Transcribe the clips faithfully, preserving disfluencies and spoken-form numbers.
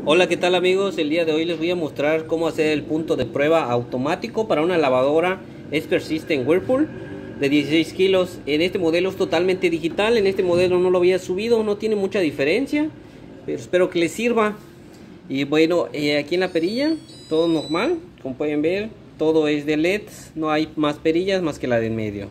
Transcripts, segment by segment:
Hola, ¿qué tal amigos? El día de hoy les voy a mostrar cómo hacer el punto de prueba automático para una lavadora Expert System Whirlpool de dieciséis kilos. En este modelo es totalmente digital, en este modelo no lo había subido, no tiene mucha diferencia, pero espero que les sirva. Y bueno, eh, aquí en la perilla, todo normal, como pueden ver, todo es de L E Ds, no hay más perillas más que la de en medio.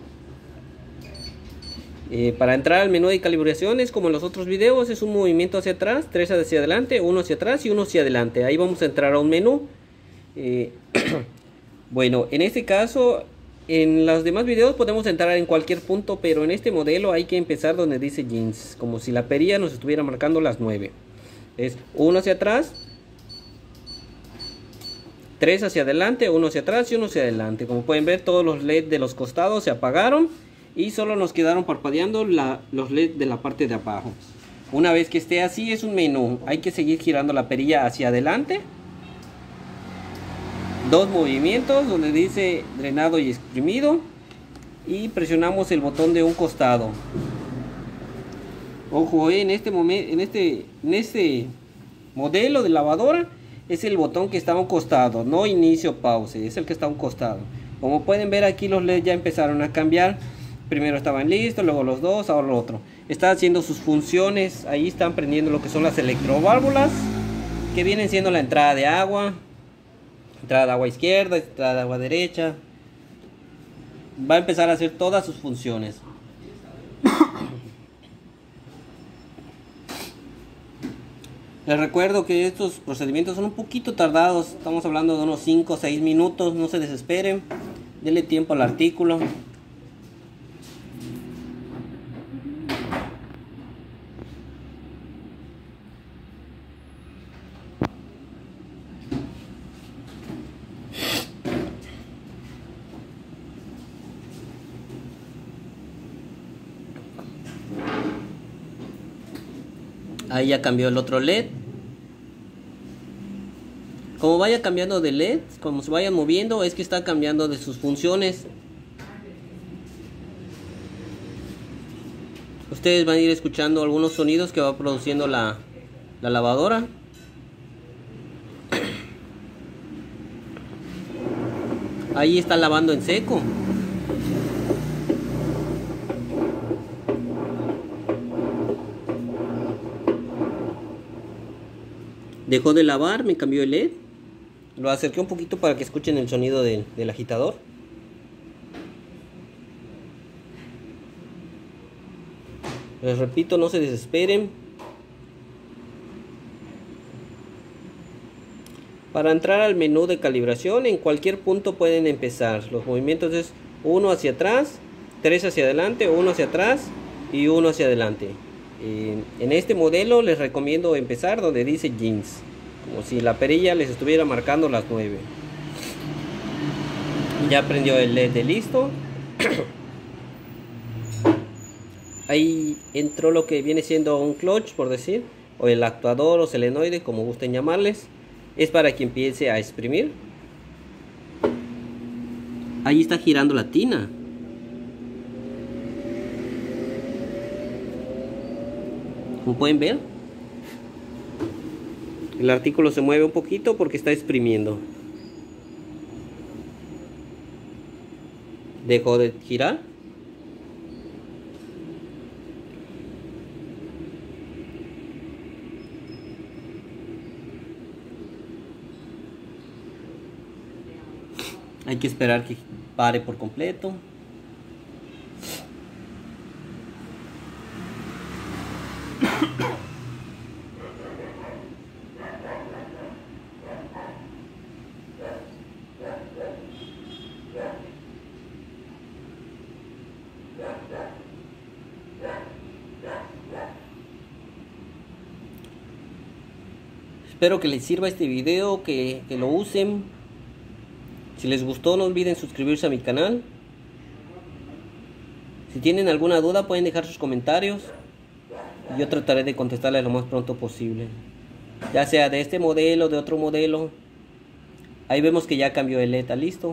Eh, para entrar al menú de calibraciones, como en los otros videos, es un movimiento hacia atrás, tres hacia adelante, uno hacia atrás y uno hacia adelante. Ahí vamos a entrar a un menú. Eh, bueno, en este caso, en los demás videos podemos entrar en cualquier punto, pero en este modelo hay que empezar donde dice jeans, como si la perilla nos estuviera marcando las nueve. Es uno hacia atrás, tres hacia adelante, uno hacia atrás y uno hacia adelante. Como pueden ver, todos los L E D de los costados se apagaron y solo nos quedaron parpadeando la, los L E D de la parte de abajo. Una vez que esté así, es un menú. Hay que seguir girando la perilla hacia adelante. Dos movimientos donde dice drenado y exprimido. Y presionamos el botón de un costado. Ojo, eh, en este momento, en este, en este modelo de lavadora, es el botón que está a un costado, no inicio pause, es el que está a un costado. Como pueden ver, aquí los L E D ya empezaron a cambiar. Primero estaban listos, luego los dos, ahora lo otro. Está haciendo sus funciones, ahí están prendiendo lo que son las electroválvulas, que vienen siendo la entrada de agua, entrada de agua izquierda, entrada de agua derecha. Va a empezar a hacer todas sus funciones. Les recuerdo que estos procedimientos son un poquito tardados, estamos hablando de unos cinco o seis minutos, no se desesperen, denle tiempo al artículo. Ahí ya cambió el otro L E D. Como vaya cambiando de L E D, como se vayan moviendo, es que está cambiando de sus funciones. Ustedes van a ir escuchando algunos sonidos que va produciendo la, la lavadora. Ahí está lavando en seco. Dejó de lavar, me cambió el L E D. Lo acerqué un poquito para que escuchen el sonido de, del agitador. Les repito, no se desesperen. Para entrar al menú de calibración, en cualquier punto pueden empezar. Los movimientos es uno hacia atrás, tres hacia adelante, uno hacia atrás y uno hacia adelante. Eh, en este modelo les recomiendo empezar donde dice jeans, como si la perilla les estuviera marcando las nueve. Ya prendió el L E D de listo. Ahí entró lo que viene siendo un clutch, por decir, o el actuador o solenoide, como gusten llamarles. Es para que empiece a exprimir. Ahí está girando la tina. Como pueden ver, el artículo se mueve un poquito porque está exprimiendo. Dejó de girar. Hay que esperar que pare por completo. Espero que les sirva este video, que, que lo usen. Si les gustó, no olviden suscribirse a mi canal. Si tienen alguna duda, pueden dejar sus comentarios y yo trataré de contestarles lo más pronto posible, ya sea de este modelo, de otro modelo. Ahí vemos que ya cambió el L E D a listo.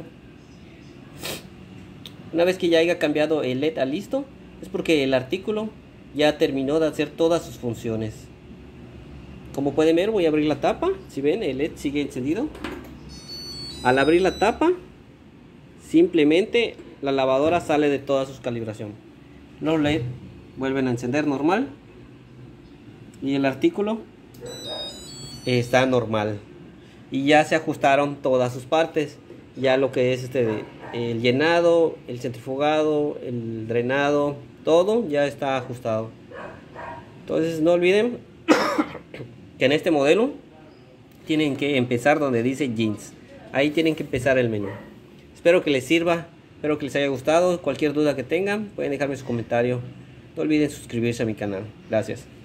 Una vez que ya haya cambiado el L E D a listo, es porque el artículo ya terminó de hacer todas sus funciones. como pueden ver, voy a abrir la tapa. Si ven, el L E D sigue encendido. Al abrir la tapa, simplemente la lavadora sale de toda su calibración. Los L E D vuelven a encender normal y el artículo está normal, y ya se ajustaron todas sus partes. Ya lo que es este el llenado, el centrifugado, el drenado, todo ya está ajustado. Entonces no olviden que en este modelo tienen que empezar donde dice jeans. Ahí tienen que empezar el menú. Espero que les sirva, espero que les haya gustado. Cualquier duda que tengan pueden dejarme su comentario. No olviden suscribirse a mi canal. Gracias.